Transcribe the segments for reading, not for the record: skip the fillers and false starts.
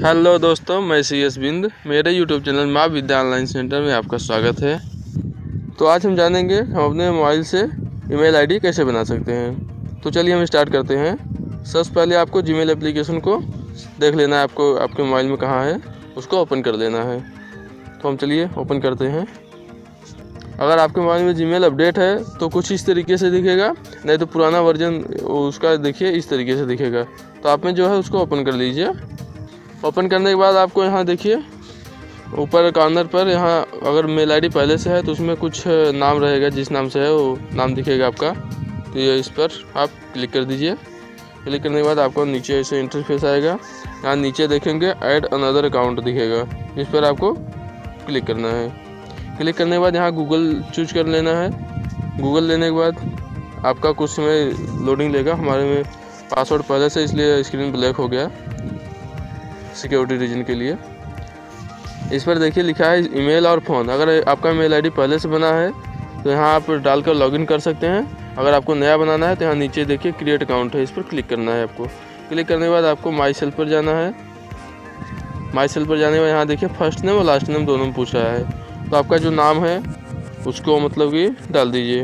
Hello दोस्तों, मैं CS बिंद। मेरे YouTube चैनल माँ विद्या ऑनलाइन सेंटर में आपका स्वागत है। तो आज हम जानेंगे हम अपने मोबाइल से ईमेल आईडी कैसे बना सकते हैं। तो चलिए हम स्टार्ट करते हैं। सबसे पहले आपको जीमेल एप्लीकेशन को देख लेना है, आपको आपके मोबाइल में कहाँ है उसको ओपन कर लेना है। तो हम चलिए ओपन करते हैं। अगर आपके मोबाइल में जीमेल अपडेट है तो कुछ इस तरीके से दिखेगा, नहीं तो पुराना वर्जन उसका देखिए इस तरीके से दिखेगा। तो आप में जो है उसको ओपन कर लीजिए। ओपन करने के बाद आपको यहाँ देखिए ऊपर कॉर्नर पर, यहाँ अगर मेल आईडी पहले से है तो उसमें कुछ नाम रहेगा, जिस नाम से है वो नाम दिखेगा आपका। तो ये इस पर आप क्लिक कर दीजिए। क्लिक करने के बाद आपको नीचे ऐसे इंटरफेस आएगा। यहाँ नीचे देखेंगे ऐड अनदर अकाउंट दिखेगा, इस पर आपको क्लिक करना है। क्लिक करने के बाद यहाँ गूगल चूज कर लेना है। गूगल लेने के बाद आपका कुछ समय लोडिंग लेगा। हमारे में पासवर्ड पहले से, इसलिए स्क्रीन ब्लैक हो गया सिक्योरिटी रीजन के लिए। इस पर देखिए लिखा है ईमेल और फ़ोन। अगर आपका मेल आईडी पहले से बना है तो यहाँ आप डालकर लॉगिन कर सकते हैं। अगर आपको नया बनाना है तो यहाँ नीचे देखिए क्रिएट अकाउंट है, इस पर क्लिक करना है आपको। क्लिक करने के बाद आपको माई सेल्फ पर जाना है। माई सेल्फ पर जाने के बाद यहाँ देखिए फर्स्ट नेम और लास्ट नेम दोनों में पूछ रहा है। तो आपका जो नाम है उसको मतलब कि डाल दीजिए।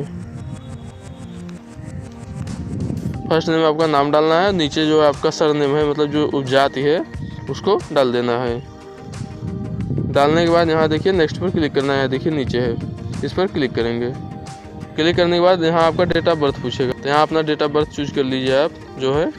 फर्स्ट नेम में आपका नाम डालना है, नीचे जो आपका सरनेम है मतलब जो उपजाति है उसको डाल देना है। डालने के बाद यहाँ देखिए नेक्स्ट पर क्लिक करना है, देखिए नीचे है, इस पर क्लिक करेंगे। क्लिक करने के बाद यहाँ आपका डेट ऑफ बर्थ पूछेगा, तो यहाँ अपना डेट ऑफ बर्थ चूज कर लीजिए। आप जो है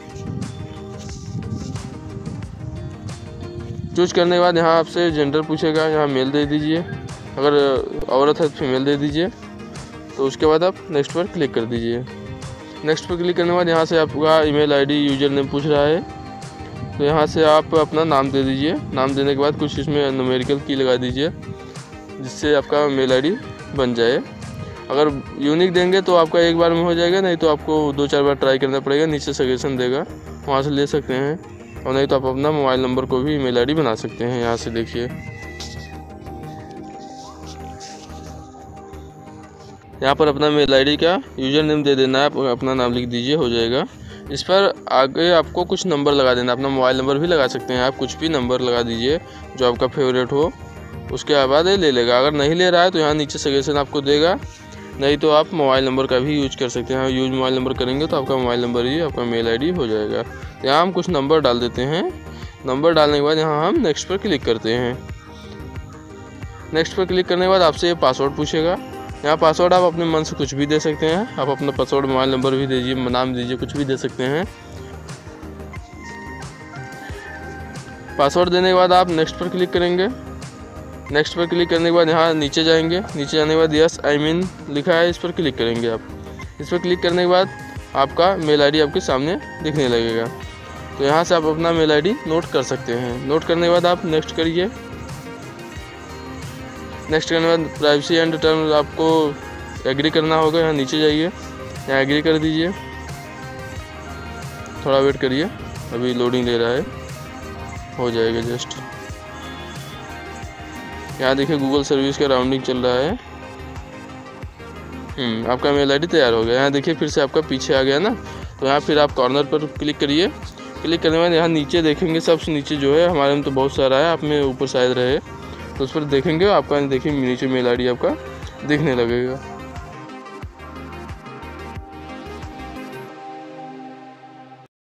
चूज करने के बाद यहाँ आपसे जेंडर पूछेगा, यहाँ मेल दे दीजिए, अगर औरत है तो फीमेल दे दीजिए। तो उसके बाद आप नेक्स्ट पर क्लिक कर दीजिए। नेक्स्ट पर क्लिक करने के बाद यहाँ से आपका ईमेल आईडी यूजर नेम पूछ रहा है, तो यहाँ से आप अपना नाम दे दीजिए। नाम देने के बाद कुछ इसमें न्यूमेरिकल की लगा दीजिए, जिससे आपका मेल आईडी बन जाए। अगर यूनिक देंगे तो आपका एक बार में हो जाएगा, नहीं तो आपको 2-4 बार ट्राई करना पड़ेगा। नीचे सजेशन देगा, वहाँ से ले सकते हैं, और नहीं तो आप अपना मोबाइल नंबर को भी ईमेल आईडी बना सकते हैं। यहाँ से देखिए यहाँ पर अपना मेल आईडी का यूजर नेम दे देना है, अपना नाम लिख दीजिए, हो जाएगा। इस पर आगे आपको कुछ नंबर लगा देना, अपना मोबाइल नंबर भी लगा सकते हैं आप, कुछ भी नंबर लगा दीजिए जो आपका फेवरेट हो। उसके बाद ये ले लेगा। अगर नहीं ले रहा है तो यहाँ नीचे सजेशन आपको देगा, नहीं तो आप मोबाइल नंबर का भी यूज कर सकते हैं। यूज मोबाइल नंबर करेंगे तो आपका मोबाइल नंबर ही आपका मेल आईडी हो जाएगा। तो यहाँ हम कुछ नंबर डाल देते हैं। नंबर डालने के बाद यहाँ हम नेक्स्ट पर क्लिक करते हैं। नेक्स्ट पर क्लिक करने के बाद आपसे ये पासवर्ड पूछेगा। यहाँ पासवर्ड आप अपने मन से कुछ भी दे सकते हैं। आप अपना पासवर्ड मोबाइल नंबर भी दीजिए, नाम दीजिए, कुछ भी दे सकते हैं। पासवर्ड देने के बाद आप नेक्स्ट पर क्लिक करेंगे। नेक्स्ट पर क्लिक करने के बाद यहाँ नीचे जाएंगे। नीचे जाने के बाद यस आई मीन लिखा है, इस पर क्लिक करेंगे आप। इस पर क्लिक करने के बाद आपका मेल आईडी आपके सामने दिखने लगेगा। तो यहाँ से आप अपना मेल आईडी नोट कर सकते हैं। नोट करने के बाद आप नेक्स्ट करिए। नेक्स्ट करने के बाद प्राइवेसी एंड टर्म्स आपको एग्री करना होगा। यहाँ नीचे जाइए, यहाँ एग्री कर दीजिए। थोड़ा वेट करिए, अभी लोडिंग ले रहा है, हो जाएगा जस्ट। यहाँ देखिए गूगल सर्विस का राउंडिंग चल रहा है। आपका मेल आईडी तैयार हो गया। यहाँ देखिए फिर से आपका पीछे आ गया ना, तो यहाँ फिर आप कॉर्नर पर क्लिक करिए। क्लिक करने के बाद यहाँ नीचे देखेंगे, सबसे नीचे जो है, हमारे में तो बहुत सारा है, आप में ऊपर शायद रहे, तो उस पर देखेंगे आपका देखिए नीचे मेल आईडी आपका दिखने लगेगा।